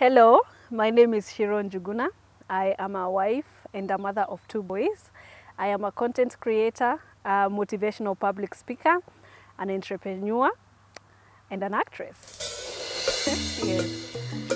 Hello, my name is Shiron Juguna. I am a wife and a mother of 2 boys. I am a content creator, a motivational public speaker, an entrepreneur, and an actress. Yes.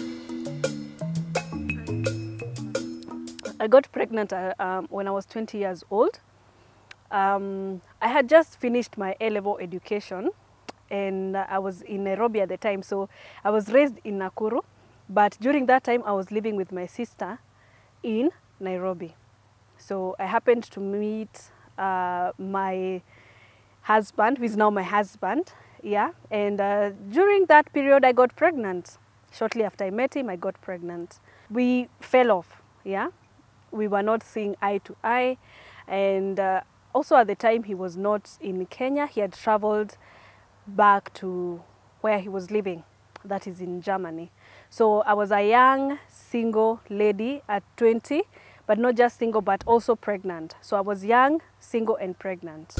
I got pregnant when I was 20 years old. I had just finished my A-level education and I was in Nairobi at the time. So I was raised in Nakuru, but during that time I was living with my sister in Nairobi. So I happened to meet my husband, who is now my husband, yeah. And during that period I got pregnant. Shortly after I met him, I got pregnant. We fell off, yeah. We were not seeing eye to eye. And also at the time he was not in Kenya. He had traveled back to where he was living, that is in Germany. So I was a young single lady at 20, but not just single, but also pregnant. So I was young, single, and pregnant.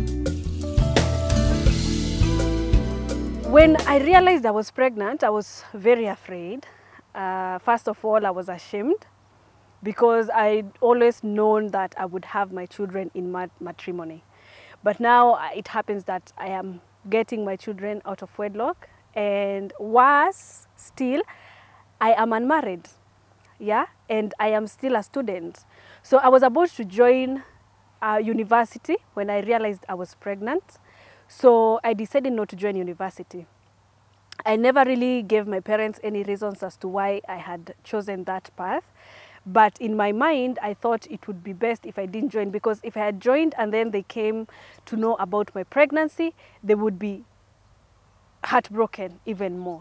When I realized I was pregnant, I was very afraid. First of all, I was ashamed because I'd always known that I would have my children in matrimony. But now it happens that I am getting my children out of wedlock, and worse still, I am unmarried, yeah, and I am still a student. So I was about to join university when I realized I was pregnant. So I decided not to join university. I never really gave my parents any reasons as to why I had chosen that path. But in my mind, I thought it would be best if I didn't join, because if I had joined and then they came to know about my pregnancy, they would be heartbroken even more.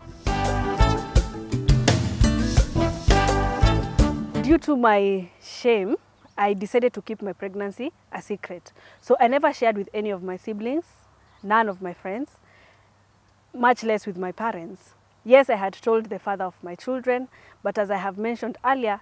Due to my shame, I decided to keep my pregnancy a secret. So I never shared with any of my siblings, none of my friends, much less with my parents. Yes, I had told the father of my children, but as I have mentioned earlier,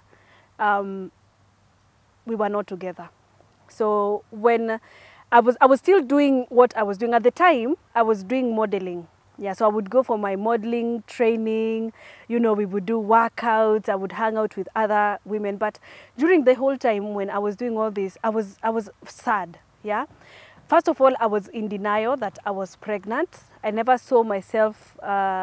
we were not together. So when I was still doing what I was doing at the time, I was doing modeling. Yeah, so I would go for my modeling training, you know, we would do workouts, I would hang out with other women. But during the whole time when I was doing all this, I was sad, yeah. First of all, I was in denial that I was pregnant. I never saw myself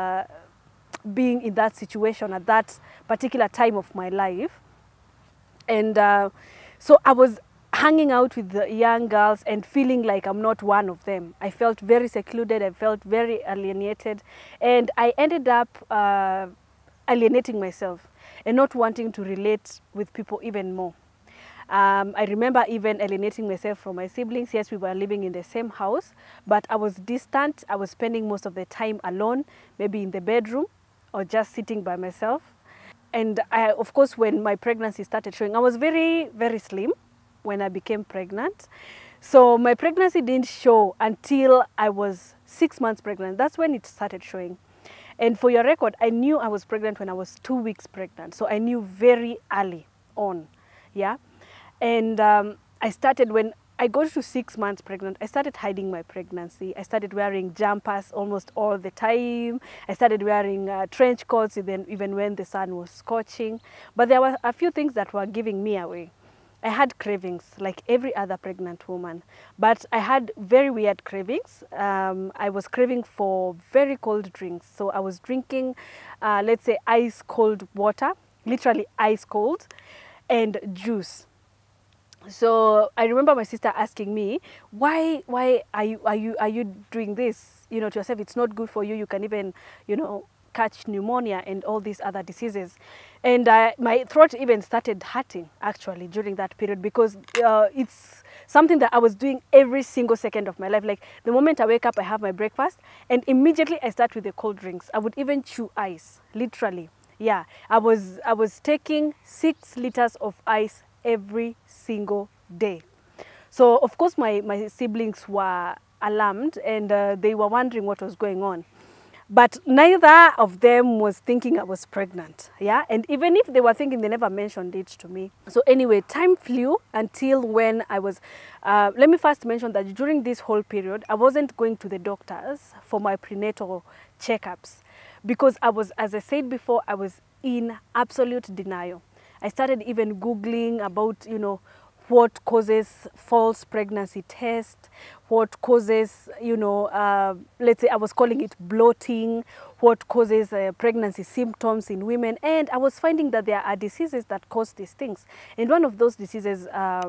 being in that situation at that particular time of my life. And so I was hanging out with the young girls and feeling like I'm not one of them. I felt very secluded, I felt very alienated, and I ended up alienating myself and not wanting to relate with people even more. I remember even alienating myself from my siblings. Yes, we were living in the same house, but I was distant. I was spending most of the time alone, maybe in the bedroom or just sitting by myself. And of course, when my pregnancy started showing, I was very, very slim when I became pregnant. So my pregnancy didn't show until I was 6 months pregnant. That's when it started showing. And for your record, I knew I was pregnant when I was 2 weeks pregnant. So I knew very early on, yeah. And I started, when I got to 6 months pregnant, I started hiding my pregnancy. I started wearing jumpers almost all the time. I started wearing trench coats even when the sun was scorching. But there were a few things that were giving me away. I had cravings like every other pregnant woman, but I had very weird cravings. I was craving for very cold drinks. So I was drinking, let's say, ice cold water, literally ice cold, and juice. So I remember my sister asking me, why are you doing this, you know, to yourself? It's not good for you. You can even, you know, catch pneumonia and all these other diseases. And my throat even started hurting actually during that period, because it's something that I was doing every single second of my life. Like the moment I wake up, I have my breakfast and immediately I start with the cold drinks. I would even chew ice, literally. Yeah, I was taking 6 liters of ice every single day. So of course my siblings were alarmed and they were wondering what was going on. But neither of them was thinking I was pregnant, yeah? And even if they were thinking, they never mentioned it to me. So anyway, time flew until when I was, let me first mention that during this whole period, I wasn't going to the doctors for my prenatal checkups because I was, as I said before, I was in absolute denial. I started even Googling about, you know, what causes false pregnancy test, what causes, you know, let's say I was calling it bloating, what causes pregnancy symptoms in women. And I was finding that there are diseases that cause these things. And one of those diseases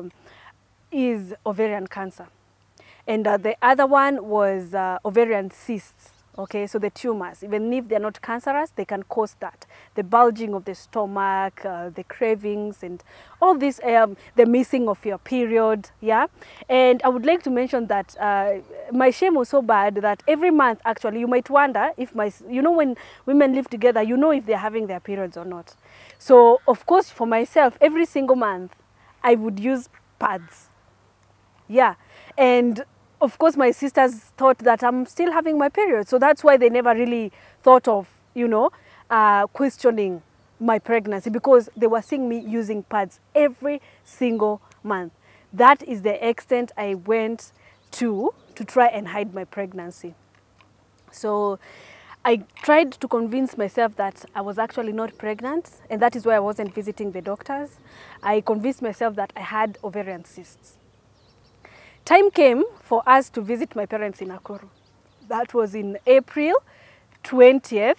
is ovarian cancer. And the other one was ovarian cysts. Okay, so the tumors, even if they're not cancerous, they can cause that. The bulging of the stomach, the cravings, and all this, the missing of your period, yeah? And I would like to mention that my shame was so bad that every month, actually, you might wonder if you know, when women live together, you know if they're having their periods or not. So, of course, for myself, every single month, I would use pads. Yeah, and of course, my sisters thought that I'm still having my period. So that's why they never really thought of, you know, questioning my pregnancy, because they were seeing me using pads every single month. That is the extent I went to try and hide my pregnancy. So I tried to convince myself that I was actually not pregnant, and that is why I wasn't visiting the doctors. I convinced myself that I had ovarian cysts. Time came for us to visit my parents in Nakuru. That was in April 20th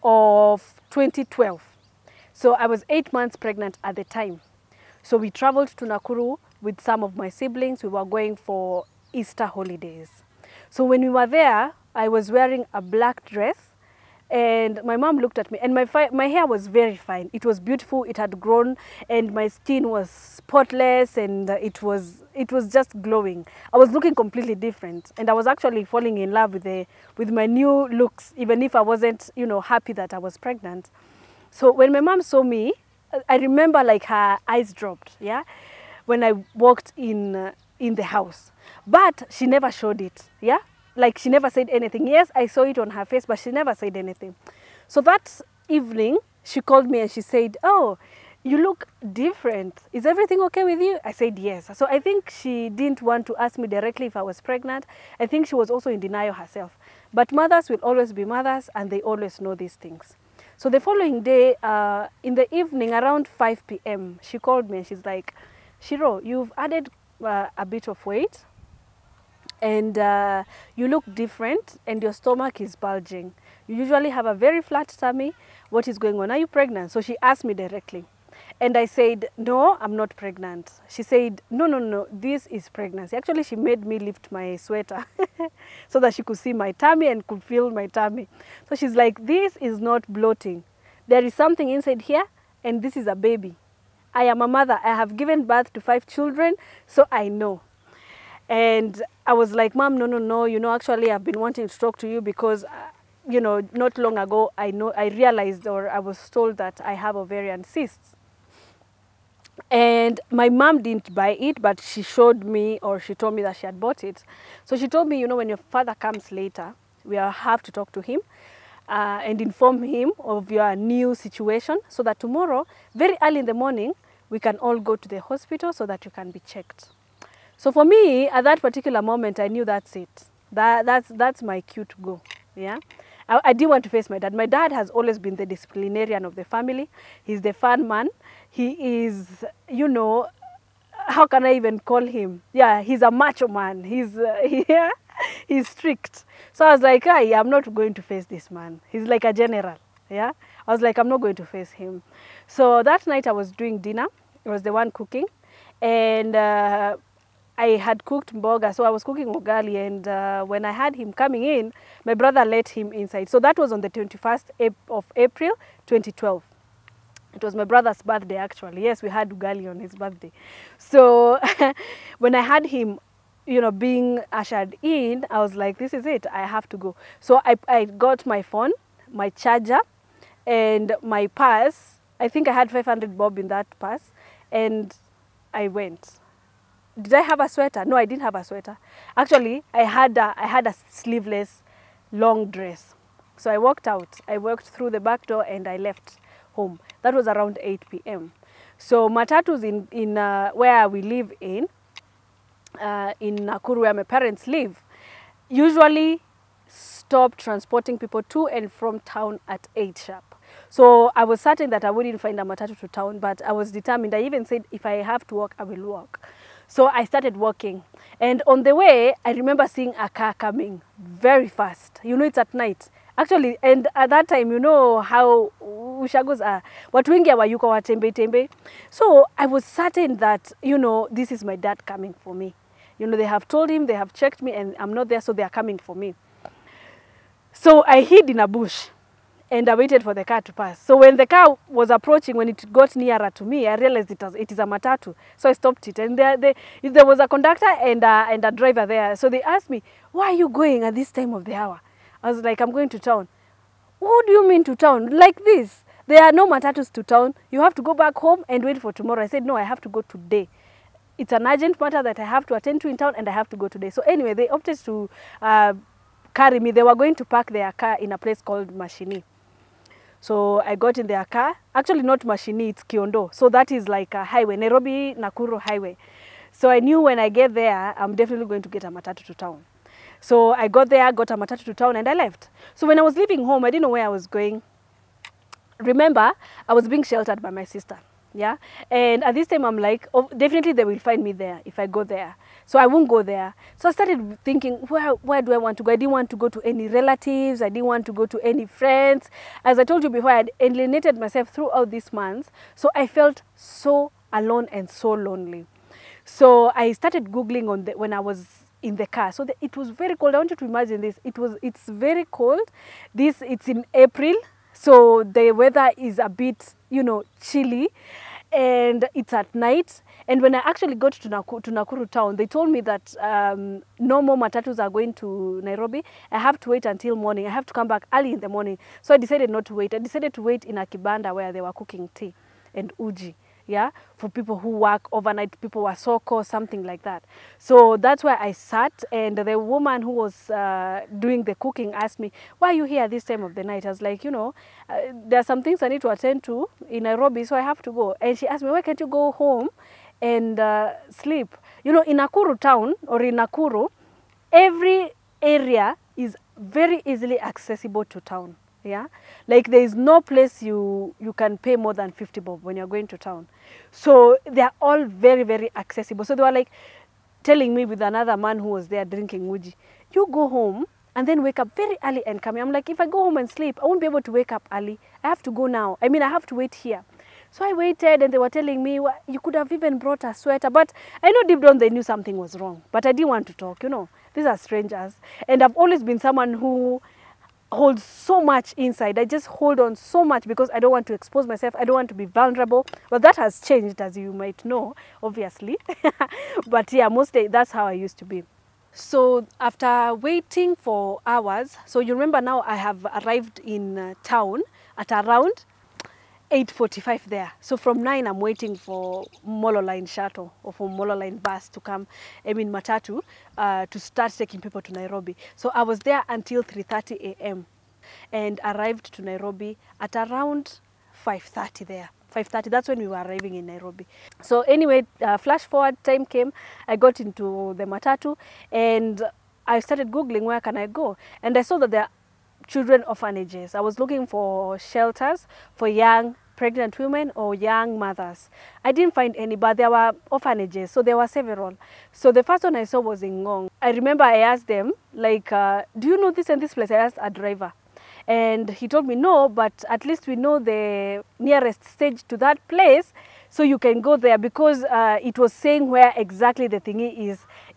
of 2012. So I was 8 months pregnant at the time. So we traveled to Nakuru with some of my siblings. We were going for Easter holidays. So when we were there, I was wearing a black dress, and my mom looked at me, and my hair was very fine. It was beautiful. It had grown, and my skin was spotless, and it was just glowing. I was looking completely different, and I was actually falling in love with my new looks, even if I wasn't, you know, happy that I was pregnant. So when my mom saw me, I remember like her eyes dropped, yeah, when I walked in the house, but she never showed it, yeah. Like, she never said anything. Yes, I saw it on her face, but she never said anything. So that evening, she called me and she said, "Oh, you look different. Is everything okay with you?" I said yes. So I think she didn't want to ask me directly if I was pregnant. I think she was also in denial herself. But mothers will always be mothers, and they always know these things. So the following day, in the evening, around 5 p.m., she called me and she's like, "Shiro, you've added a bit of weight, and you look different, and your stomach is bulging. You usually have a very flat tummy. What is going on? Are you pregnant?" So she asked me directly. And I said, "No, I'm not pregnant." She said, No, this is pregnancy." Actually, she made me lift my sweater so that she could see my tummy and could feel my tummy. So she's like, "This is not bloating. There is something inside here, and this is a baby. I am a mother. I have given birth to 5 children, so I know." And I was like, "Mom, no, you know, actually I've been wanting to talk to you because, you know, not long ago I realized, or I was told, that I have ovarian cysts." And my mom didn't buy it, but she showed me, or she told me that she had bought it. So she told me, "You know, when your father comes later, we have to talk to him and inform him of your new situation, so that tomorrow, very early in the morning, we can all go to the hospital so that you can be checked." So for me, at that particular moment, I knew that's it. That's my cue to go. Yeah, I didn't want to face my dad. My dad has always been the disciplinarian of the family. He's the fun man. He is, you know, how can I even call him? Yeah, he's a macho man. He's strict. So I was like, I'm not going to face this man. He's like a general. Yeah, I was like, I'm not going to face him. So that night I was doing dinner. I was the one cooking, and I had cooked mboga, so I was cooking ugali, and when I had him coming in, my brother let him inside. So that was on the 21st of April, 2012. It was my brother's birthday, actually. Yes, we had ugali on his birthday. So when I had him, you know, being ushered in, I was like, this is it, I have to go. So I got my phone, my charger, and my purse. I think I had 500 bob in that purse, and I went. Did I have a sweater? No, I didn't have a sweater. Actually, I had a sleeveless long dress. So I walked out. I walked through the back door and I left home. That was around 8 p.m. So matatus in where we live in Nakuru, where my parents live, usually stop transporting people to and from town at 8 sharp. So I was certain that I wouldn't find a matatu to town, but I was determined. I even said, if I have to walk, I will walk. So I started walking. And on the way, I remember seeing a car coming very fast. You know, it's at night. Actually, and at that time, you know how ushagos are. Watu wengi hawayuko watembe tembe. So I was certain that, you know, this is my dad coming for me. You know, they have told him, they have checked me, and I'm not there, so they are coming for me. So I hid in a bush and I waited for the car to pass. So when the car was approaching, when it got nearer to me, I realized it is a matatu. So I stopped it. And there was a conductor and a driver there. So they asked me, why are you going at this time of the hour? I was like, I'm going to town. What do you mean to town? Like this? There are no matatus to town. You have to go back home and wait for tomorrow. I said, no, I have to go today. It's an urgent matter that I have to attend to in town and I have to go today. So anyway, they opted to carry me. They were going to park their car in a place called Mashini. So I got in their car. Actually not Mashini, it's Kiondo. So that is like a highway, Nairobi-Nakuru highway. So I knew when I get there, I'm definitely going to get a matatu to town. So I got there, got a matatu to town, and I left. So when I was leaving home, I didn't know where I was going. Remember, I was being sheltered by my sister. Yeah, and at this time I'm like, oh, definitely they will find me there if I go there. So I won't go there. So I started thinking, where do I want to go? I didn't want to go to any relatives. I didn't want to go to any friends. As I told you before, I had alienated myself throughout these months. So I felt so alone and so lonely. So I started Googling when I was in the car. So it was very cold. I want you to imagine this. It's very cold. It's in April. So the weather is a bit, you know, chilly, and it's at night. And when I actually got to Nakuru town, they told me that no more matatus are going to Nairobi. I have to wait until morning. I have to come back early in the morning. So I decided not to wait. I decided to wait in a kibanda where they were cooking tea and uji. Yeah, for people who work overnight, people were soko, something like that. So that's where I sat, and the woman who was doing the cooking asked me, why are you here this time of the night? I was like, you know, there are some things I need to attend to in Nairobi, so I have to go. And she asked me, why can't you go home and sleep? You know, in Nakuru town or in Nakuru, every area is very easily accessible to town. Yeah, like there is no place you can pay more than 50 bob when you're going to town. So they are all very, very accessible. So they were like telling me with another man who was there drinking uji, you go home and then wake up very early and come here. I'm like, if I go home and sleep, I won't be able to wake up early. I have to go now. I mean, I have to wait here. So I waited, and they were telling me, well, you could have even brought a sweater. But I know deep down they knew something was wrong. But I didn't want to talk, you know. These are strangers. And I've always been someone who holds so much inside. I just hold on so much because I don't want to expose myself. I don't want to be vulnerable. But that has changed, as you might know, obviously. But yeah, mostly that's how I used to be. So after waiting for hours, so you remember now I have arrived in town at around 8:45 there. So from 9 I'm waiting for Molo Line shuttle or for Molo Line bus to come, I mean matatu, to start taking people to Nairobi. So I was there until 3:30 a.m. and arrived to Nairobi at around 5:30 there. 5:30, that's when we were arriving in Nairobi. So anyway, flash forward, time came, I got into the matatu and I started Googling where can I go. And I saw that there are children orphanages. I was looking for shelters for young pregnant women or young mothers. I didn't find any, but there were orphanages, so there were several. So the first one I saw was in Ngong. I remember I asked them, like, do you know this and this place? I asked a driver. And he told me, no, but at least we know the nearest stage to that place, so you can go there, because it was saying where exactly the thingy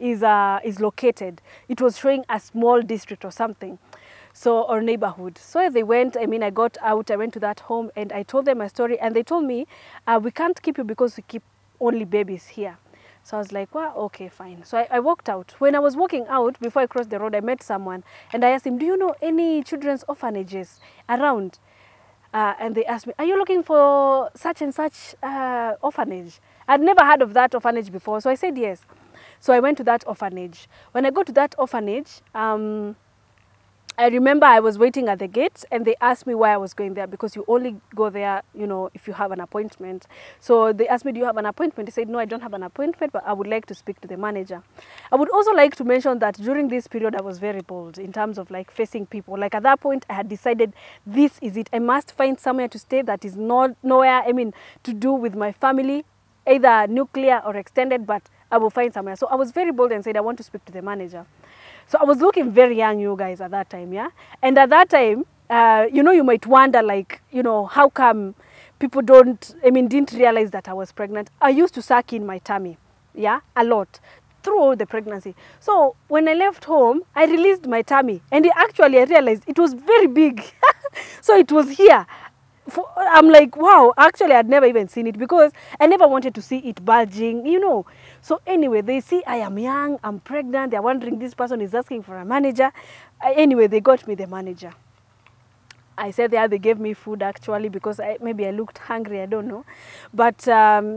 is located. It was showing a small district or something. So, or neighborhood. So they went, I mean, I got out, I went to that home and I told them my story, and they told me, we can't keep you because we keep only babies here. So I was like, well, okay, fine. So I walked out. When I was walking out, before I crossed the road, I met someone and I asked him, do you know any children's orphanages around? And they asked me, are you looking for such and such orphanage? I'd never heard of that orphanage before. So I said yes. So I went to that orphanage. When I got to that orphanage, I remember I was waiting at the gate and they asked me why I was going there, because you only go there, you know, if you have an appointment. So they asked me, do you have an appointment? I said, no, I don't have an appointment, but I would like to speak to the manager. I would also like to mention that during this period, I was very bold in terms of like facing people. Like at that point, I had decided this is it. I must find somewhere to stay that is not nowhere, I mean, to do with my family, either nuclear or extended, but I will find somewhere. So I was very bold and said, I want to speak to the manager. So I was looking very young, you guys, at that time, yeah? And at that time, you know, you might wonder, like, you know, how come people didn't realize that I was pregnant. I used to suck in my tummy, yeah, a lot throughout the pregnancy. So when I left home, I released my tummy. And actually, I realized it was very big. So it was here. I'm like, wow, actually I'd never even seen it because I never wanted to see it bulging, you know. So anyway, they see I am young, I'm pregnant, they're wondering this person is asking for a manager. Anyway, they got me the manager. I said there, they gave me food actually because maybe I looked hungry, I don't know. But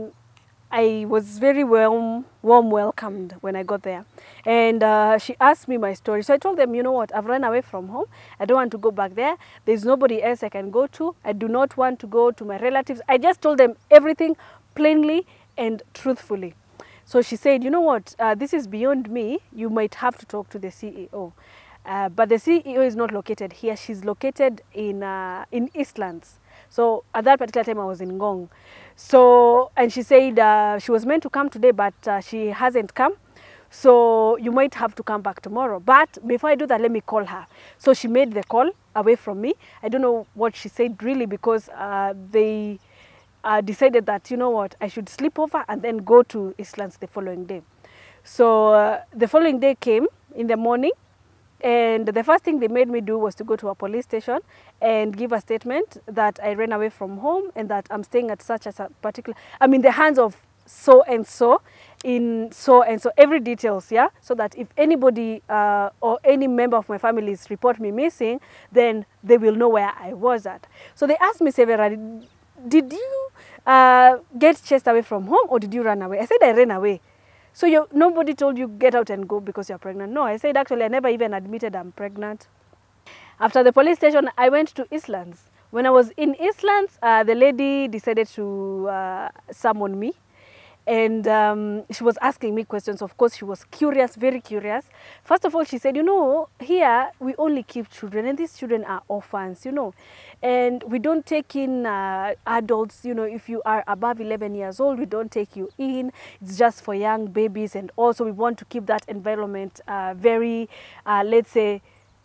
I was very warm welcomed when I got there. And she asked me my story. So I told them, you know what, I've run away from home. I don't want to go back there. There's nobody else I can go to. I do not want to go to my relatives. I just told them everything plainly and truthfully. So she said, you know what, this is beyond me. You might have to talk to the CEO. But the CEO is not located here. She's located in Eastlands. So at that particular time, I was in Ngong. So, and she said she was meant to come today, but she hasn't come. So you might have to come back tomorrow. But before I do that, let me call her. So she made the call away from me. I don't know what she said really, because they decided that, you know what, I should sleep over and then go to Eastlands the following day. So the following day came in the morning. And the first thing they made me do was to go to a police station and give a statement that I ran away from home and that I'm staying at such as a particular, I'm in the hands of so and so, in so and so, every details, yeah? So that if anybody or any member of my family report me missing, then they will know where I was at. So they asked me severally, did you get chased away from home or did you run away? I said I ran away. So nobody told you get out and go because you're pregnant? No, I said actually I never even admitted I'm pregnant. After the police station, I went to Eastlands. When I was in Eastlands, the lady decided to summon me. And she was asking me questions. Of course, she was curious, very curious. First of all, she said, you know, here we only keep children, and these children are orphans, you know. And we don't take in adults, you know, if you are above 11 years old, we don't take you in. It's just for young babies. And also we want to keep that environment very, let's say,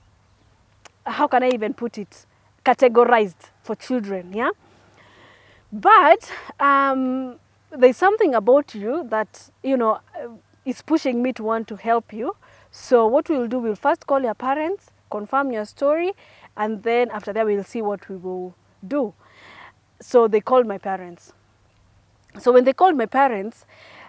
how can I even put it, categorized for children, yeah? But there's something about you that, you know, is pushing me to want to help you. So what we'll do, we'll first call your parents, confirm your story, and then after that we'll see what we will do. So they called my parents. So when they called my parents,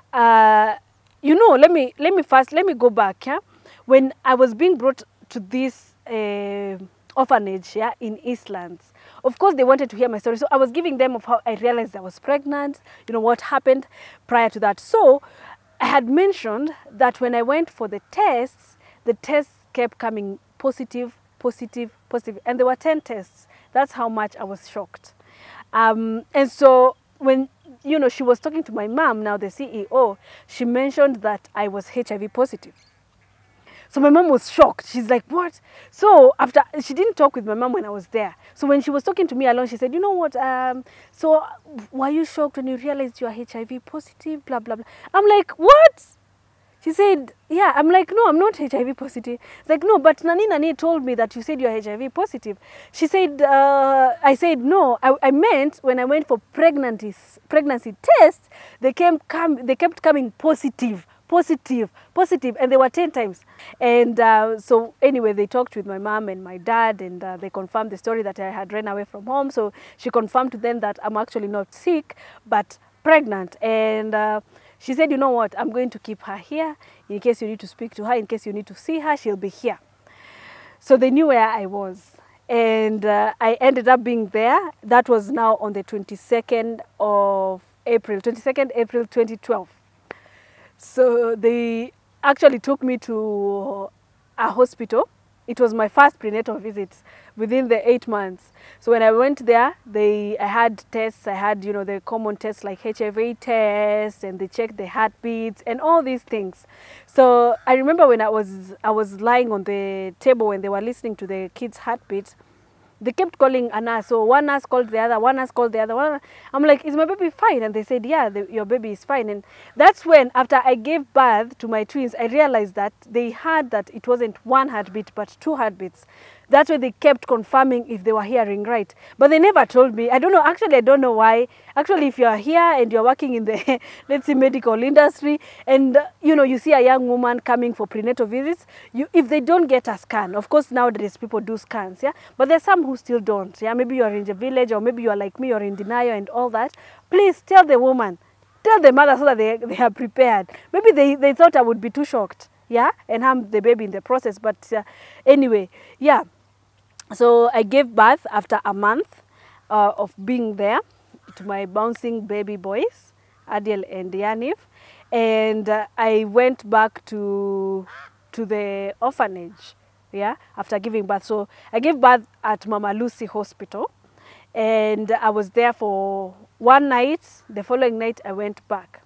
you know, let me go back, yeah? When I was being brought to this orphanage, yeah, in Eastlands, of course, they wanted to hear my story. So I was giving them of how I realized I was pregnant, you know, what happened prior to that. So I had mentioned that when I went for the tests kept coming positive, positive, positive. And there were 10 tests. That's how much I was shocked. And so when, you know, she was talking to my mom, now the CEO, she mentioned that I was HIV positive. So my mom was shocked. She's like, what? So after, she didn't talk with my mom when I was there. So when she was talking to me alone, she said, you know what, so were you shocked when you realized you are HIV positive, blah, blah, blah. I'm like, what? She said, yeah. I'm like, no, I'm not HIV positive. It's like, no, but Nani told me that you said you're HIV positive. She said, I said, no, I meant when I went for pregnancy tests, they kept coming positive, positive, positive, and they were 10 times. And so anyway, they talked with my mom and my dad, and they confirmed the story that I had run away from home. So she confirmed to them that I'm actually not sick, but pregnant. And she said, you know what, I'm going to keep her here. In case you need to speak to her, in case you need to see her, she'll be here. So they knew where I was. And I ended up being there. That was now on the 22nd of April, 22nd April 2012. So they actually took me to a hospital It was my first prenatal visit within the 8 months. So when I went there, I had tests. I had, you know, the common tests like HIV tests, and they checked the heartbeats and all these things. So I remember when I was lying on the table when they were listening to the kids' heartbeat, they kept calling a nurse. So one nurse called the other, one nurse called the other. I'm like, is my baby fine? And they said, yeah, your baby is fine. And that's when, after I gave birth to my twins, I realized that they had that it wasn't one heartbeat, but 2 heartbeats. That's why they kept confirming if they were hearing right. But they never told me. I don't know. Actually, I don't know why. Actually, if you're here and you're working in the, let's say, medical industry, and, you know, you see a young woman coming for prenatal visits, if they don't get a scan, of course, nowadays people do scans, yeah? But there's some who still don't, yeah? Maybe you're in the village, or maybe you're like me, you're in denial and all that. Please tell the woman, tell the mother, so that they are prepared. Maybe they thought I would be too shocked, yeah, and harm the baby in the process. But anyway, yeah. So I gave birth after a month of being there to my bouncing baby boys, Adiel and Yaniv, and I went back to the orphanage, yeah, after giving birth. So I gave birth at Mama Lucy Hospital, and I was there for one night. The following night, I went back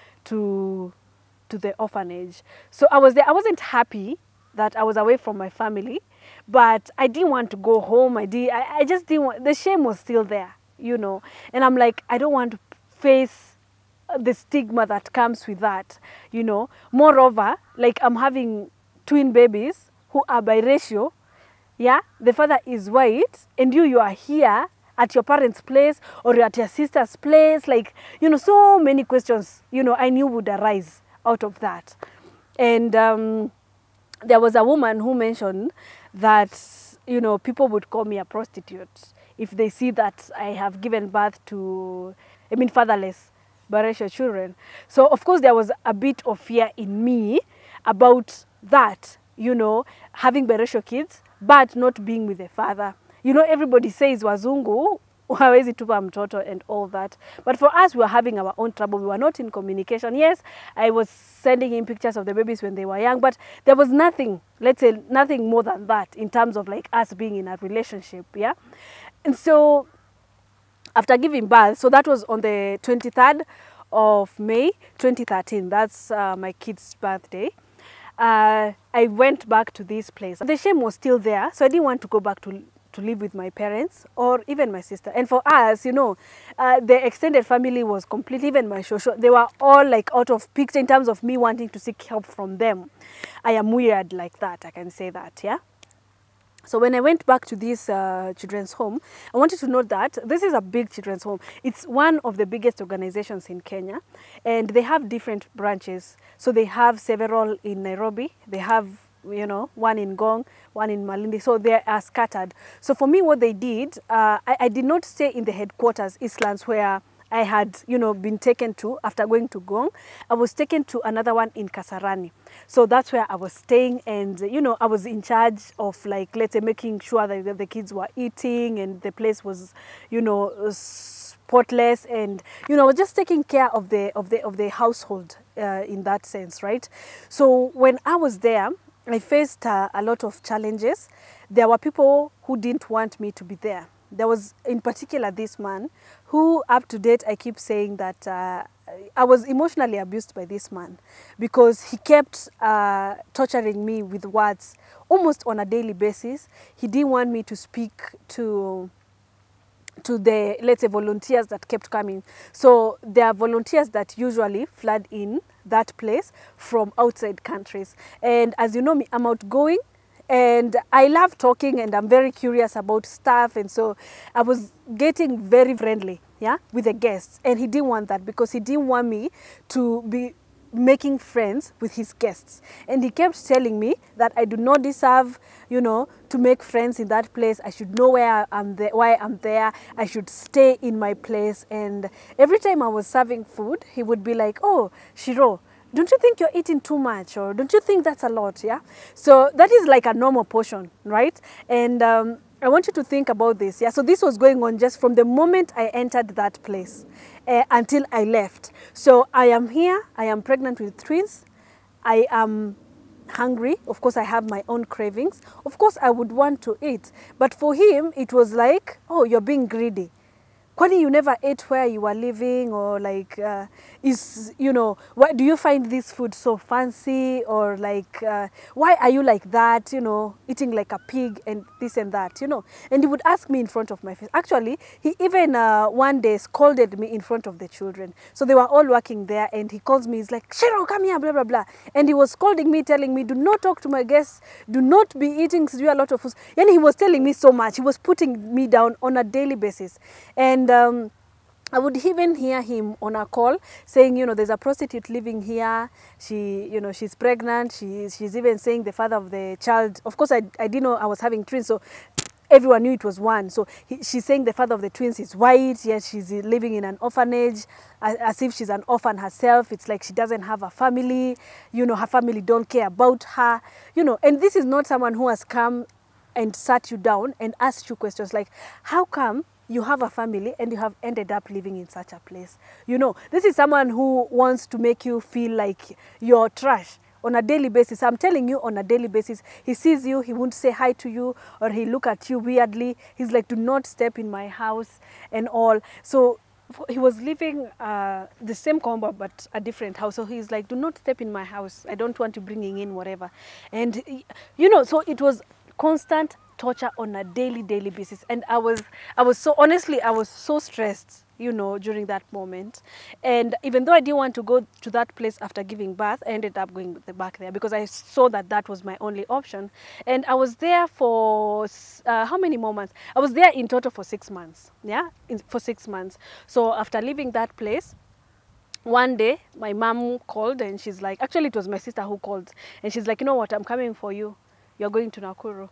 to the orphanage. So I was there. I wasn't happy that I was away from my family, but I didn't want to go home. I just didn't want, the shame was still there, you know. And I'm like, I don't want to face the stigma that comes with that, you know. Moreover, like, I'm having twin babies who are biracial, yeah. The father is white, and you are here at your parents' place or at your sister's place. Like, you know, so many questions, you know, I knew would arise out of that. And there was a woman who mentioned that, you know, people would call me a prostitute if they see that I have given birth to, I mean, fatherless biracial children. So, of course, there was a bit of fear in me about that, you know, having biracial kids, but not being with a father. You know, everybody says wazungu hawezi tupa mtoto and all that. But for us, we were having our own trouble. We were not in communication. Yes, I was sending him pictures of the babies when they were young, but there was nothing, let's say, nothing more than that in terms of like us being in a relationship, yeah? And so after giving birth, so that was on the 23rd of May, 2013. That's my kid's birthday. I went back to this place. The shame was still there, so I didn't want to go back to live with my parents or even my sister. And for us, you know, the extended family was complete. Even my shosho, they were all like out of picture in terms of me wanting to seek help from them. I am weird like that, I can say that, yeah? So when I went back to this children's home, I wanted to note that this is a big children's home. It's one of the biggest organizations in Kenya, and they have different branches. So they have several in Nairobi. They have, you know, one in Ngong, one in Malindi. So they are scattered. So for me, what they did, I did not stay in the headquarters, Eastlands, where I had, you know, been taken to after going to Ngong. I was taken to another one in Kasarani. So that's where I was staying, and, you know, I was in charge of, like, let's say, making sure that the kids were eating and the place was, you know, spotless, and, you know, just taking care of the household in that sense, right? So when I was there, I faced a lot of challenges. There were people who didn't want me to be there. There was, in particular, this man who, up to date, I keep saying that I was emotionally abused by this man because he kept torturing me with words almost on a daily basis. He didn't want me to speak to the, let's say, volunteers that kept coming. So there are volunteers that usually flood in that place from outside countries. And as you know me, I'm outgoing. And I love talking, and I'm very curious about stuff. And so I was getting very friendly, yeah, with the guests. And he didn't want that because he didn't want me to be making friends with his guests. And he kept telling me that I do not deserve, you know, to make friends in that place. I should know why I'm there. I should stay in my place. And every time I was serving food, he would be like, oh, Shiro, don't you think you're eating too much? Or don't you think that's a lot, yeah? So that is like a normal portion, right? And I want you to think about this, yeah? So this was going on just from the moment I entered that place until I left. So I am here, I am pregnant with twins, I am hungry. Of course, I have my own cravings. Of course, I would want to eat. But for him, it was like, oh, you're being greedy. Kwani you never ate where you were living, or like, why do you find this food so fancy, or like, why are you like that, eating like a pig and this and that, And he would ask me in front of my face. Actually, he even one day scolded me in front of the children. So they were all working there, and he calls me, he's like, Shiro, come here, blah, blah, blah. And he was scolding me, telling me, do not talk to my guests, do not be eating a lot of food. And he was telling me so much. He was putting me down on a daily basis. And I would even hear him on a call saying, there's a prostitute living here. She's pregnant. She's even saying the father of the child. Of course, I didn't know I was having twins, so everyone knew it was one. So she's saying the father of the twins is white, yet she's living in an orphanage, as if she's an orphan herself. It's like she doesn't have a family. Her family don't care about her. And this is not someone who has come and sat you down and asked you questions like, how come you have a family and you have ended up living in such a place? This is someone who wants to make you feel like you're trash on a daily basis. I'm telling you, on a daily basis, he sees you, he won't say hi to you, or he look at you weirdly. He's like, do not step in my house and all. So he was living the same combo but a different house. So he's like, do not step in my house. I don't want you bringing in whatever. And, so it was constant torture on a daily basis. And I was so stressed, during that moment. And even though I didn't want to go to that place after giving birth, I ended up going back there because I saw that was my only option. And I was there for how many more months? I was there in total for 6 months. Yeah, for 6 months. So after leaving that place, one day my mom called, and she's like, actually it was my sister who called, and she's like, you know what, I'm coming for you. You're going to Nakuru.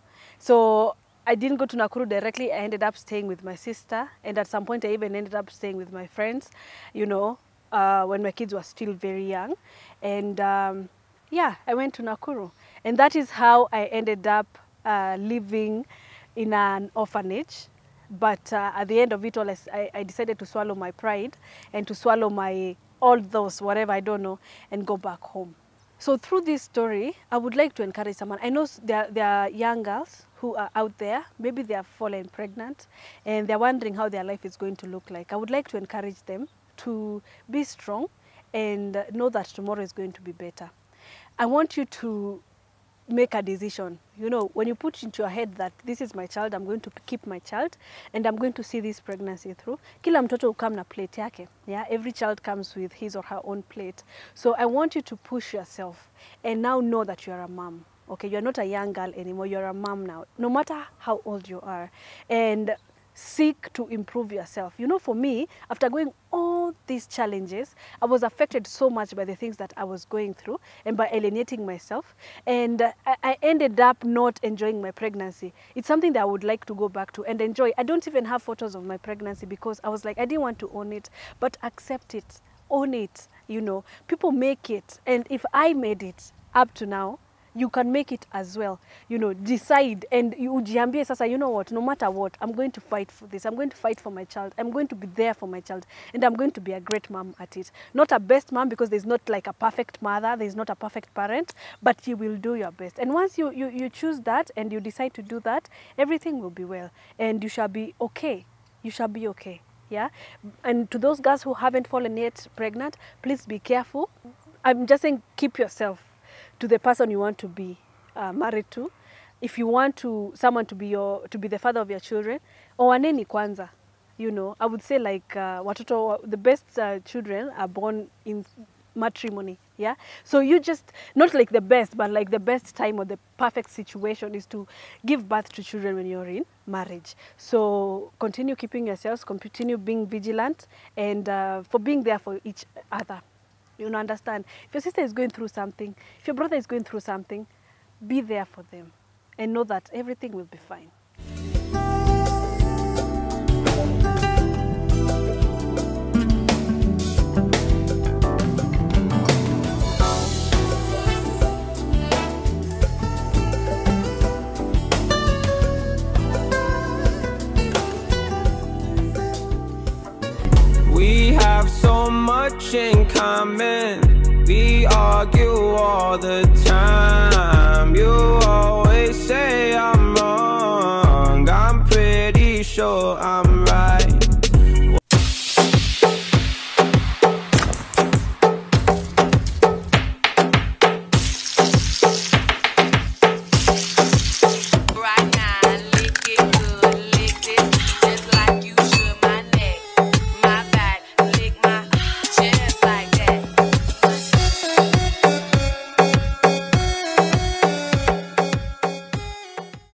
So I didn't go to Nakuru directly. I ended up staying with my sister. And at some point, I even ended up staying with my friends, when my kids were still very young. And yeah, I went to Nakuru. And that is how I ended up living in an orphanage. But at the end of it all, I decided to swallow my pride and to swallow all those, whatever, I don't know, and go back home. So through this story, I would like to encourage someone. I know there are young girls who are out there, maybe they have fallen pregnant, and they're wondering how their life is going to look like. I would like to encourage them to be strong and know that tomorrow is going to be better. I want you to make a decision. When you put into your head that this is my child, I'm going to keep my child, and I'm going to see this pregnancy through. Kila mtoto ukam na plate yake. Yeah, every child comes with his or her own plate. So I want you to push yourself and now know that you're a mom. Okay, you're not a young girl anymore, you're a mom now, no matter how old you are. And seek to improve yourself. For me, after going all these challenges, I was affected so much by the things that I was going through and by alienating myself. And I ended up not enjoying my pregnancy. It's something that I would like to go back to and enjoy. I don't even have photos of my pregnancy because I was like, I didn't want to own it, but accept it, own it. People make it. And if I made it up to now, you can make it as well. Decide and ujiambie sasa, you know what, no matter what, I'm going to fight for this. I'm going to fight for my child. I'm going to be there for my child. And I'm going to be a great mom at it. Not a best mom, because there's not like a perfect mother. There's not a perfect parent, but you will do your best. And once you choose that and you decide to do that, everything will be well. And you shall be okay. You shall be okay. Yeah. And to those girls who haven't fallen yet pregnant, please be careful. I'm just saying, keep yourself to the person you want to be married to. If you want someone to be the father of your children, oaneni kwanza. I would say like watoto, the best children are born in matrimony. Yeah, so you just, not like the best, but like the best time or the perfect situation is to give birth to children when you're in marriage. So continue keeping yourselves, continue being vigilant, and for being there for each other. Understand, if your sister is going through something, if your brother is going through something, be there for them and know that everything will be fine. We have so much in common. We argue all the time. You